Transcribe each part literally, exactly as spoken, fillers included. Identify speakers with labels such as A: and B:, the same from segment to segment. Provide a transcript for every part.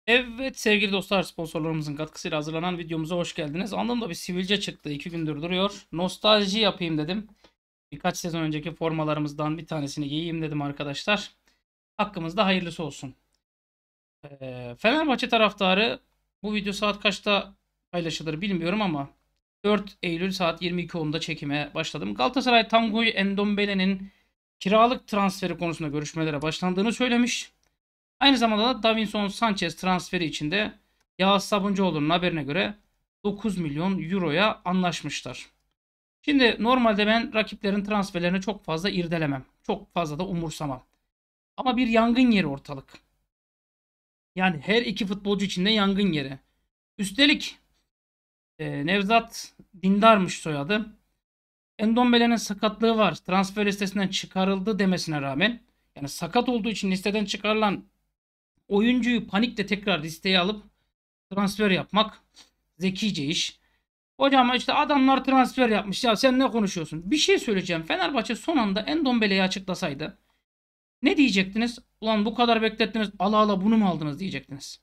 A: Evet sevgili dostlar, sponsorlarımızın katkısıyla hazırlanan videomuza hoş geldiniz. Anlamda bir sivilce çıktı. iki gündür duruyor. Nostalji yapayım dedim. Birkaç sezon önceki formalarımızdan bir tanesini giyeyim dedim arkadaşlar. Hakkımızda hayırlısı olsun. Ee, Fenerbahçe taraftarı, bu video saat kaçta paylaşılır bilmiyorum ama dört Eylül saat yirmi iki onda çekime başladım. Galatasaray Tanguy Endombele'nin kiralık transferi konusunda görüşmelere başlandığını söylemiş. Aynı zamanda da Davinson Sanchez transferi içinde Yağız Sabuncuoğlu'nun haberine göre dokuz milyon euroya anlaşmışlar. Şimdi normalde ben rakiplerin transferlerini çok fazla irdelemem. Çok fazla da umursamam. Ama bir yangın yeri ortalık. Yani her iki futbolcu için de yangın yeri. Üstelik e, Nevzat Dindar'mış soyadı. Endombele'nin sakatlığı var. Transfer listesinden çıkarıldı demesine rağmen, yani sakat olduğu için listeden çıkarılan oyuncuyu panikle tekrar listeye alıp transfer yapmak zekice iş. Hocam işte adamlar transfer yapmış, ya sen ne konuşuyorsun? Bir şey söyleyeceğim. Fenerbahçe son anda Endombele'yi açıklasaydı ne diyecektiniz? Ulan bu kadar beklettiniz, ala ala bunu mu aldınız diyecektiniz.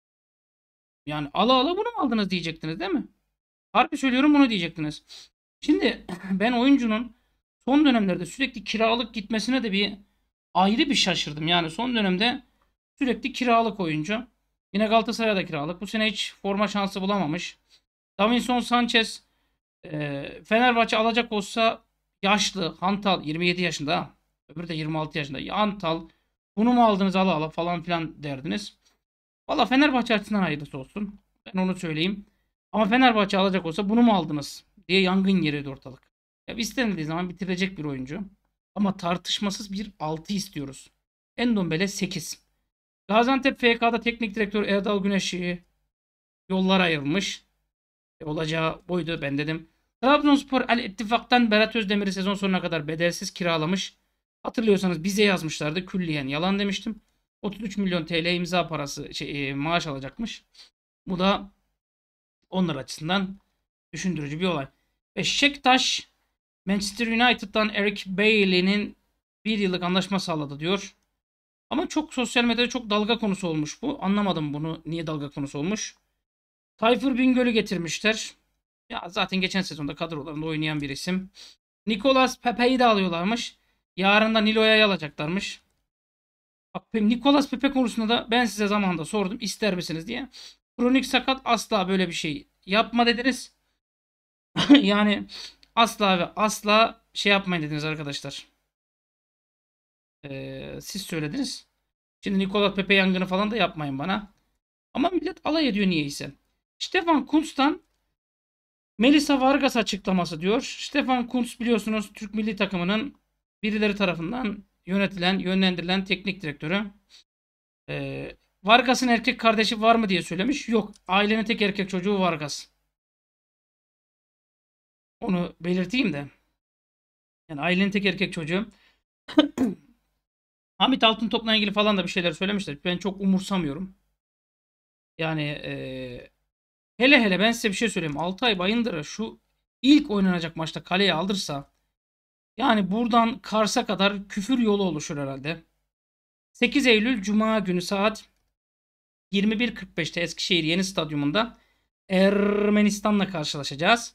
A: Yani ala ala bunu mu aldınız diyecektiniz değil mi? Harbi söylüyorum, bunu diyecektiniz. Şimdi ben oyuncunun son dönemlerde sürekli kiralık gitmesine de bir ayrı bir şaşırdım. Yani son dönemde sürekli kiralık oyuncu. Yine Galatasaray'da kiralık. Bu sene hiç forma şansı bulamamış. Davinson Sanchez, e, Fenerbahçe alacak olsa yaşlı, hantal, yirmi yedi yaşında ha. Öbürü de yirmi altı yaşında. Hantal. Bunu mu aldınız ala ala falan filan derdiniz. Valla Fenerbahçe açısından hayırlısı olsun. Ben onu söyleyeyim. Ama Fenerbahçe alacak olsa bunu mu aldınız diye yangın yeriydi ortalık. Ya istenildiği zaman bitirilecek bir oyuncu. Ama tartışmasız bir altı istiyoruz. Endombele sekiz. Gaziantep F K'da teknik direktör Erdal Güneş'i yollar ayrılmış. E, olacağı buydu, ben dedim. Trabzonspor El İttifak'tan Berat Özdemir'i sezon sonuna kadar bedelsiz kiralamış. Hatırlıyorsanız bize yazmışlardı. Külliyen yalan demiştim. otuz üç milyon T L imza parası şey, e, maaş alacakmış. Bu da onlar açısından düşündürücü bir olay. Beşiktaş Manchester United'dan Eric Bailey'nin bir yıllık anlaşma sağladı diyor. Ama çok sosyal medyada çok dalga konusu olmuş bu. Anlamadım bunu, niye dalga konusu olmuş. Tayfur Bingöl'ü getirmişler. Ya zaten geçen sezonda kadrolarında oynayan bir isim. Nicolas Pepe'yi de alıyorlarmış. Yarın da Nilo'ya alacaklarmış. Bak, Nicolas Pepe konusunda da ben size zamanında sordum, ister misiniz diye. Kronik sakat, asla böyle bir şey yapma dediniz. Yani asla ve asla şey yapmayın dediniz arkadaşlar. Ee, siz söylediniz. Şimdi Nicolas Pepe yangını falan da yapmayın bana. Ama millet alay ediyor niyeyse. Stefan Kuntz'tan Melissa Vargas açıklaması diyor. Stefan Kuntz biliyorsunuz Türk milli takımının birileri tarafından yönetilen, yönlendirilen teknik direktörü. Ee, Vargas'ın erkek kardeşi var mı diye söylemiş. Yok. Ailenin tek erkek çocuğu Vargas. Onu belirteyim de. Yani ailenin tek erkek çocuğu. Hamit Altıntop'la ilgili falan da bir şeyler söylemişler. Ben çok umursamıyorum. Yani ee, hele hele ben size bir şey söyleyeyim. Altay Bayındır'ı şu ilk oynanacak maçta kaleye aldırsa, yani buradan Kars'a kadar küfür yolu oluşur herhalde. sekiz Eylül Cuma günü saat yirmi bir kırk beşte Eskişehir Yeni Stadyumunda Ermenistan'la karşılaşacağız.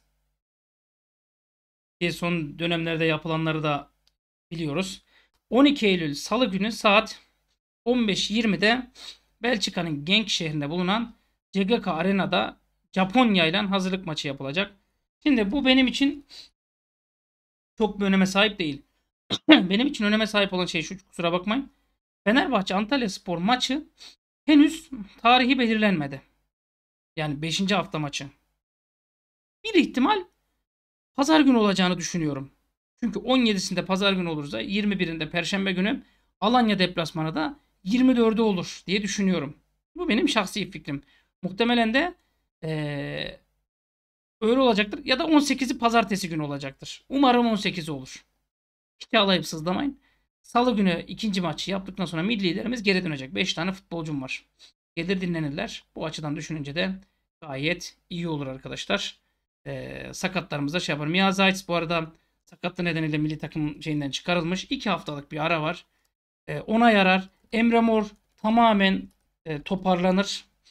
A: Ki son dönemlerde yapılanları da biliyoruz. on iki Eylül Salı günü saat on beş yirmide Belçika'nın Genk şehrinde bulunan C G K Arena'da Japonya ile hazırlık maçı yapılacak. Şimdi bu benim için çok bir öneme sahip değil. Benim için öneme sahip olan şey şu, kusura bakmayın. Fenerbahçe Antalyaspor maçı henüz tarihi belirlenmedi. Yani beşinci hafta maçı. Bir ihtimal pazar günü olacağını düşünüyorum. Çünkü on yedisinde pazar günü olursa yirmi birinde perşembe günü Alanya deplasmanı da yirmi dördü olur diye düşünüyorum. Bu benim şahsi fikrim. Muhtemelen de ee, öyle olacaktır. Ya da on sekizi pazartesi günü olacaktır. Umarım on sekizi olur. Hiç alayıp sızlamayın. Salı günü ikinci maçı yaptıktan sonra millilerimiz geri dönecek. beş tane futbolcum var. Gelir dinlenirler. Bu açıdan düşününce de gayet iyi olur arkadaşlar. Ee, sakatlarımıza şey yapar. Mia Zayt bu arada sakatlığı nedeniyle milli takım şeyinden çıkarılmış. iki haftalık bir ara var. Ee, ona yarar. Emre Mor tamamen e, toparlanır.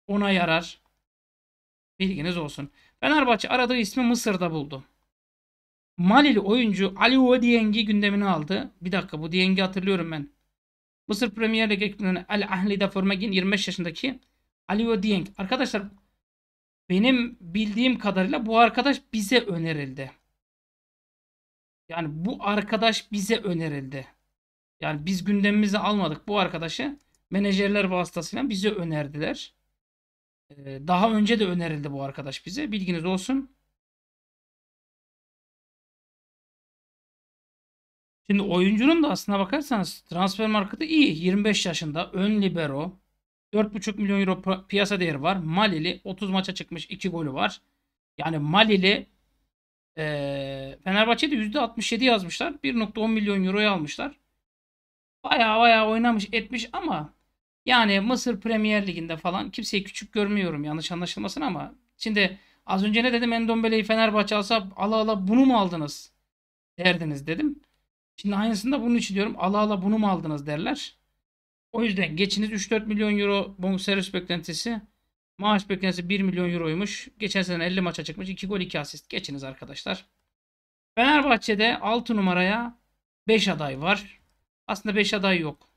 A: Ona yarar. Bilginiz olsun. Fenerbahçe aradığı ismi Mısır'da buldu. Malili oyuncu Aliou Dieng'i gündemine aldı. Bir dakika, bu Dieng'i hatırlıyorum ben. Mısır Premier Lig ekibinden Al Ahli'de forma giyen yirmi beş yaşındaki Aliou Dieng. Arkadaşlar, benim bildiğim kadarıyla bu arkadaş bize önerildi. Yani bu arkadaş bize önerildi. Yani biz gündemimize almadık bu arkadaşı. Menajerler vasıtasıyla bize önerdiler. Ee, daha önce de önerildi bu arkadaş bize. Bilginiz olsun. Şimdi oyuncunun da aslına bakarsanız transfer marketi iyi. yirmi beş yaşında. Ön libero. dört buçuk milyon euro piyasa değeri var. Malili otuz maça çıkmış. iki golü var. Yani Malili e, Fenerbahçe'de yüzde altmış yedi yazmışlar. bir nokta on milyon euroya almışlar. Baya baya oynamış etmiş ama yani Mısır Premier Ligi'nde falan kimseyi küçük görmüyorum, yanlış anlaşılmasın ama şimdi az önce ne dedim, Endombele'yi Fenerbahçe alsa ala ala bunu mu aldınız derdiniz dedim. Şimdi aynısını da bunun için diyorum, ala ala bunu mu aldınız derler. O yüzden geçiniz üç dört milyon euro bonservis beklentisi, maaş beklentisi bir milyon euroymuş. Geçen sene elli maça çıkmış, iki gol iki asist, geçiniz arkadaşlar. Fenerbahçe'de altı numaraya beş aday var. Aslında beş aday yok.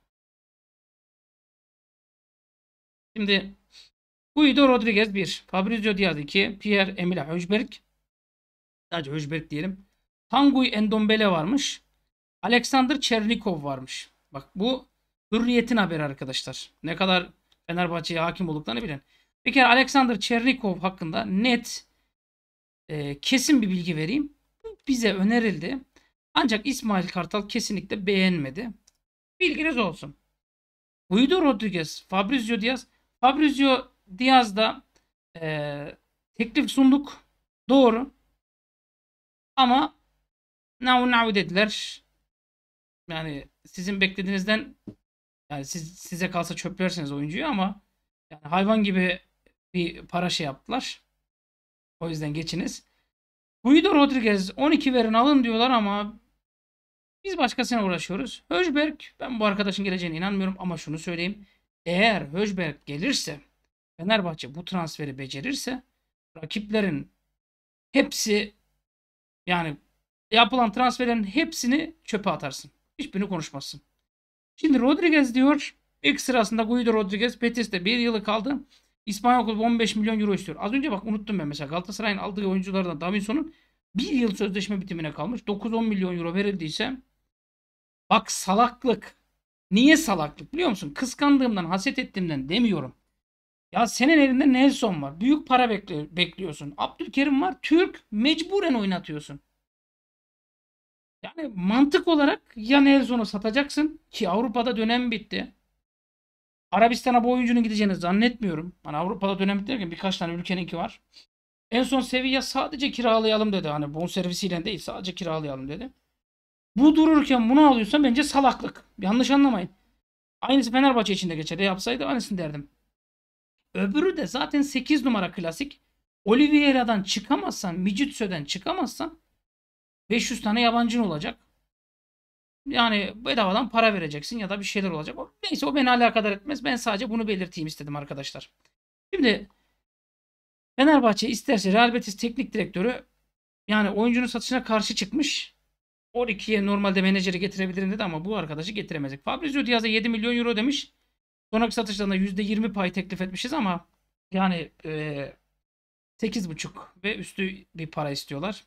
A: Şimdi Guido Rodriguez bir, Fabrizio Diaz iki, Pierre-Emile Højbjerg, sadece Højbjerg diyelim. Tanguy Ndombele varmış. Alexander Chernikov varmış. Bak, bu Hürriyet'in haberi arkadaşlar. Ne kadar Fenerbahçe'ye hakim olduklarını bilin. Bir kere Alexander Chernikov hakkında net, e, kesin bir bilgi vereyim. Bize önerildi. Ancak İsmail Kartal kesinlikle beğenmedi. Bilginiz olsun. Guido Rodriguez, Fabrizio Diaz. Fabrizio Diaz'da e, teklif sunduk. Doğru. Ama now now dediler. Yani sizin beklediğinizden, yani siz, size kalsa çöplersiniz oyuncuyu ama yani hayvan gibi bir para şey yaptılar. O yüzden geçiniz. Guido Rodriguez on iki verin alın diyorlar ama biz başkasına uğraşıyoruz. Højbjerg, ben bu arkadaşın geleceğine inanmıyorum ama şunu söyleyeyim. Eğer Højbjerg gelirse, Fenerbahçe bu transferi becerirse, rakiplerin hepsi, yani yapılan transferlerin hepsini çöpe atarsın. Hiçbirini konuşmazsın. Şimdi Rodriguez diyor. İlk sırasında Guido Rodriguez Betis'te bir yılı kaldı. İspanyol kulübü on beş milyon euro istiyor. Az önce bak unuttum ben, mesela Galatasaray'ın aldığı oyunculardan Davinson'un bir yıl sözleşme bitimine kalmış. dokuz on milyon euro verildiyse, bak salaklık. Niye salaklık biliyor musun? Kıskandığımdan, haset ettiğimden demiyorum. Ya senin elinde Nelson var. Büyük para bekli bekliyorsun. Abdülkerim var. Türk, mecburen oynatıyorsun. Yani mantık olarak ya Nelson'u satacaksın ki Avrupa'da dönem bitti. Arabistan'a bu oyuncunun gideceğini zannetmiyorum. Hani Avrupa'da dönem bitti derken birkaç tane ülkeninki var. En son Sevilla sadece kiralayalım dedi. Hani bonservisiyle değil, sadece kiralayalım dedi. Bu dururken bunu alıyorsan bence salaklık. Yanlış anlamayın. Aynısı Fenerbahçe için de geçerli. Yapsaydı aynısını derdim. Öbürü de zaten sekiz numara klasik. Oliveira'dan çıkamazsan, Mijitsu'dan çıkamazsan beş yüz tane yabancın olacak. Yani bedavadan para vereceksin ya da bir şeyler olacak. Neyse, o beni alakadar etmez. Ben sadece bunu belirteyim istedim arkadaşlar. Şimdi Fenerbahçe isterse Real Betis teknik direktörü, yani oyuncunun satışına karşı çıkmış. on ikiye normalde menajeri getirebilirim dedi ama bu arkadaşı getiremezdik. Fabrizio Diaz'a yedi milyon euro demiş. Sonraki satışlarında yüzde yirmi pay teklif etmişiz ama yani e, sekiz buçuk ve üstü bir para istiyorlar.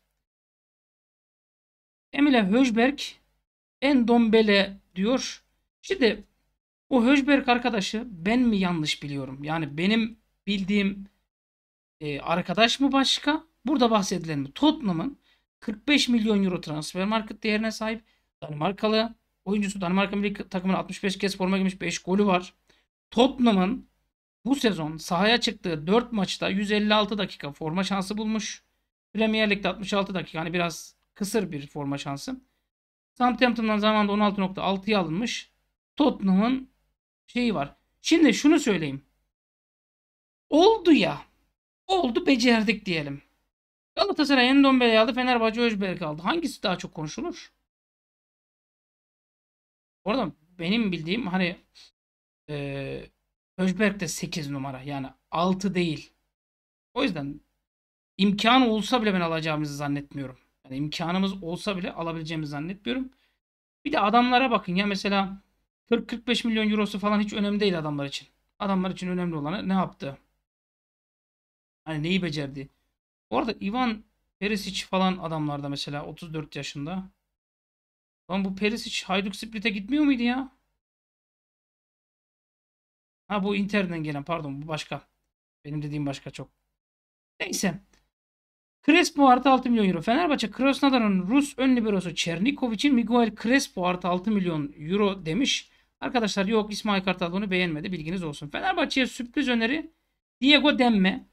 A: Emile Højbjerg Endombele diyor. Şimdi o Højbjerg arkadaşı ben mi yanlış biliyorum? Yani benim bildiğim e, arkadaş mı başka? Burada bahsedilen mi? Tottenham'ın kırk beş milyon euro transfer market değerine sahip Danimarkalı oyuncusu. Danimarka milli takımına altmış beş kez forma giymiş, beş golü var. Tottenham'ın bu sezon sahaya çıktığı dört maçta yüz elli altı dakika forma şansı bulmuş. Premier Lig'de altmış altı dakika, yani biraz kısır bir forma şansı. Southampton'dan zamanında on altı nokta altıya alınmış. Tottenham'ın şeyi var. Şimdi şunu söyleyeyim. Oldu ya. Oldu, becerdik diyelim. Galatasaray Endombele'yi aldı. Fenerbahçe Özberk aldı. Hangisi daha çok konuşulur? Orada benim bildiğim hani e, Özberk de sekiz numara. Yani altı değil. O yüzden imkanı olsa bile ben alacağımızı zannetmiyorum. Yani imkanımız olsa bile alabileceğimizi zannetmiyorum. Bir de adamlara bakın ya, mesela kırk kırk beş milyon eurosu falan hiç önemli değil adamlar için. Adamlar için önemli olanı ne yaptı? Hani neyi becerdi? Orada Ivan Perisic falan adamlarda mesela otuz dört yaşında. Lan bu Perisic Hajduk Split'e gitmiyor muydu ya? Ha, bu Inter'den gelen, pardon, bu başka. Benim dediğim başka çok. Neyse. Crespo artı altı milyon euro. Fenerbahçe Krasnodar'ın Rus ön liberosu Çernikov için Miguel Crespo artı altı milyon euro demiş. Arkadaşlar yok, İsmail Kartal bunu beğenmedi, bilginiz olsun. Fenerbahçe'ye sürpriz öneri Diego Demme.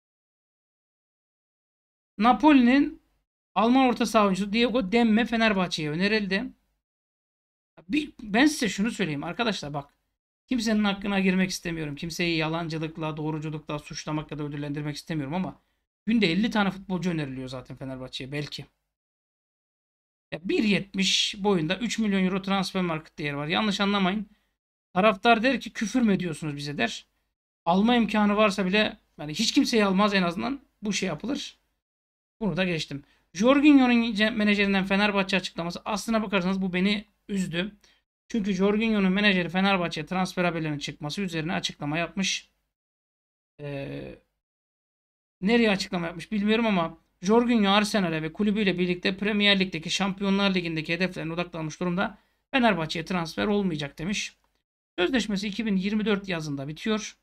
A: Napoli'nin Alman orta saha oyuncusu Diego Demme Fenerbahçe'ye önerildi. Bir, ben size şunu söyleyeyim arkadaşlar, bak. Kimsenin hakkına girmek istemiyorum. Kimseyi yalancılıkla, doğruculukla suçlamak ya da ödüllendirmek istemiyorum ama günde elli tane futbolcu öneriliyor zaten Fenerbahçe'ye belki. Ya bir yetmiş boyunda üç milyon euro transfer market değeri var. Yanlış anlamayın. Taraftar der ki küfür mü ediyorsunuz bize der. Alma imkanı varsa bile yani hiç kimseyi almaz, en azından bu şey yapılır. Bunu da geçtim. Jorginho'nun menajerinden Fenerbahçe açıklaması, aslına bakarsanız bu beni üzdü. Çünkü Jorginho'nun menajeri Fenerbahçe transfer haberlerinin çıkması üzerine açıklama yapmış. Ee, nereye açıklama yapmış bilmiyorum ama Jorginho Arsenal'e ve kulübüyle birlikte Premier Lig'deki Şampiyonlar Ligi'ndeki hedeflerine odaklanmış durumda. Fenerbahçe'ye transfer olmayacak demiş. Sözleşmesi iki bin yirmi dört yazında bitiyor.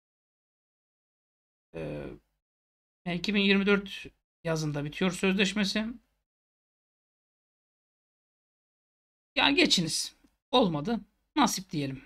A: Ee, yani iki bin yirmi dört yazında bitiyor sözleşmesi. Yani geçiniz. Olmadı. Nasip diyelim.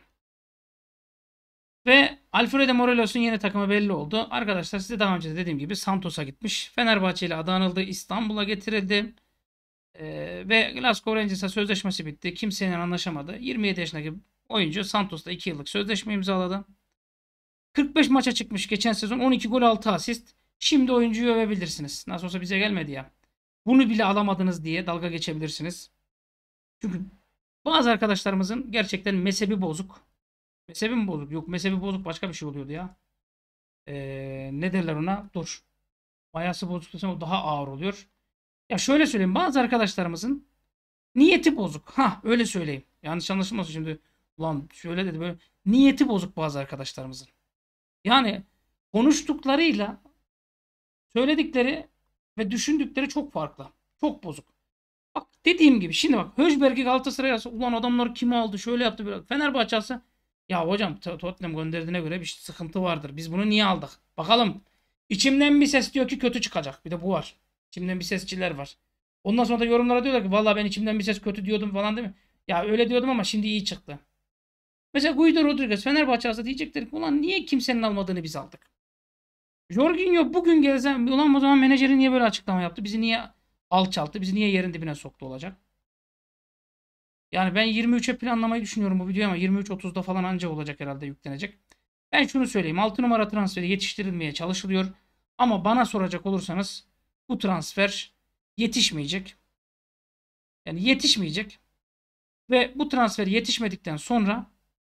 A: Ve Alfredo Morelos'un yeni takımı belli oldu. Arkadaşlar size daha önce de dediğim gibi Santos'a gitmiş. Fenerbahçe ile adı anıldı. İstanbul'a getirildi. Ee, ve Glasgow Rangers'a sözleşmesi bitti. Kimsenin anlaşamadı. yirmi yedi yaşındaki oyuncu Santos'ta iki yıllık sözleşme imzaladı. kırk beş maça çıkmış geçen sezon. on iki gol altı asist. Şimdi oyuncuyu övebilirsiniz. Nasıl olsa bize gelmedi ya. Bunu bile alamadınız diye dalga geçebilirsiniz. Çünkü bazı arkadaşlarımızın gerçekten mezhebi bozuk. Mezhebi mi bozuk? Yok, mezhebi bozuk başka bir şey oluyordu ya. Ee, ne derler ona? Dur. Mayası bozuk desem o daha ağır oluyor. Ya şöyle söyleyeyim. Bazı arkadaşlarımızın niyeti bozuk. Ha, öyle söyleyeyim. Yanlış anlaşılmasın şimdi. Ulan şöyle dedi böyle. Niyeti bozuk bazı arkadaşlarımızın. Yani konuştuklarıyla söyledikleri ve düşündükleri çok farklı. Çok bozuk. Bak dediğim gibi şimdi bak, Höjbjerg'i Galatasaray'a alsa ulan adamlar kimi aldı şöyle yaptı böyle. Fenerbahçe alsa ya hocam Tottenham gönderdiğine göre bir sıkıntı vardır. Biz bunu niye aldık? Bakalım. İçimden bir ses diyor ki kötü çıkacak. Bir de bu var. İçimden bir sesçiler var. Ondan sonra da yorumlara diyorlar ki vallahi ben içimden bir ses kötü diyordum falan, değil mi? Ya öyle diyordum ama şimdi iyi çıktı. Mesela Guido Rodriguez Fenerbahçe alsa diyecekler ki ulan niye kimsenin almadığını biz aldık? Jorginho bugün gelse ulan o zaman menajeri niye böyle açıklama yaptı? Bizi niye alçalttı? Bizi niye yerin dibine soktu olacak? Yani ben yirmi üçe planlamayı düşünüyorum bu videoyu ama yirmi üç otuzda falan anca olacak herhalde, yüklenecek. Ben şunu söyleyeyim. altı numara transferi yetiştirilmeye çalışılıyor. Ama bana soracak olursanız bu transfer yetişmeyecek. Yani yetişmeyecek. Ve bu transfer yetişmedikten sonra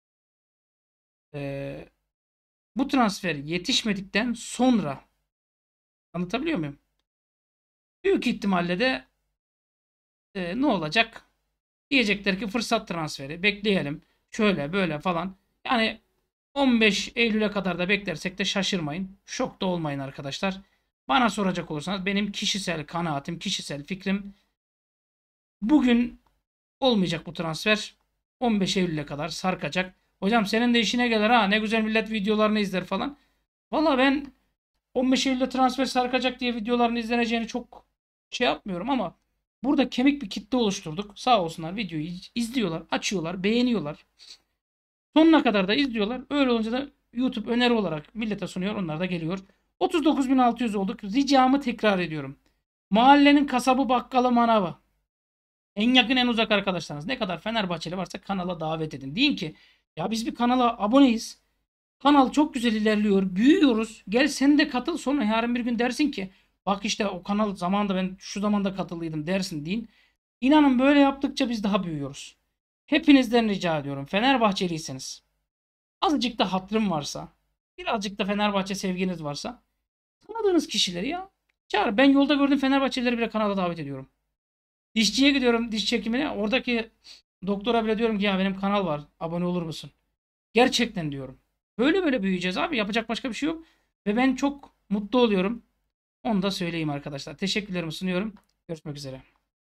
A: e, bu transfer yetişmedikten sonra anlatabiliyor muyum? Büyük ihtimalle de e, ne olacak? Diyecekler ki fırsat transferi bekleyelim. Şöyle böyle falan. Yani on beş Eylül'e kadar da beklersek de şaşırmayın. Şok da olmayın arkadaşlar. Bana soracak olursanız benim kişisel kanaatim, kişisel fikrim bugün olmayacak bu transfer. on beş Eylül'e kadar sarkacak. Hocam senin de işine gelir ha. Ne güzel millet videolarını izler falan. Valla ben on beş Eylül'de transfer sarkacak diye videolarını izleneceğini çok şey yapmıyorum ama burada kemik bir kitle oluşturduk. Sağ olsunlar, videoyu izliyorlar, açıyorlar, beğeniyorlar. Sonuna kadar da izliyorlar. Öyle olunca da YouTube öneri olarak millete sunuyor. Onlar da geliyor. otuz dokuz bin altı yüz olduk. Ricamı tekrar ediyorum. Mahallenin kasabı, bakkalı, manavı. En yakın en uzak arkadaşlarınız ne kadar Fenerbahçeli varsa kanala davet edin. Deyin ki ya biz bir kanala aboneyiz. Kanal çok güzel ilerliyor. Büyüyoruz. Gel sen de katıl. Sonra yarın bir gün dersin ki bak işte o kanal zamanında ben şu zamanda katıldıydım dersin deyin. İnanın böyle yaptıkça biz daha büyüyoruz. Hepinizden rica ediyorum. Fenerbahçeliyseniz azıcık da hatırım varsa birazcık da Fenerbahçe sevginiz varsa tanıdığınız kişileri ya çağır. Ben yolda gördüğüm Fenerbahçelileri bile kanala davet ediyorum. Dişçiye gidiyorum diş çekimine. Oradaki doktora bile diyorum ki ya benim kanal var. Abone olur musun? Gerçekten diyorum. Böyle böyle büyüyeceğiz abi. Yapacak başka bir şey yok. Ve ben çok mutlu oluyorum. Onu da söyleyeyim arkadaşlar. Teşekkürlerimi sunuyorum. Görüşmek üzere.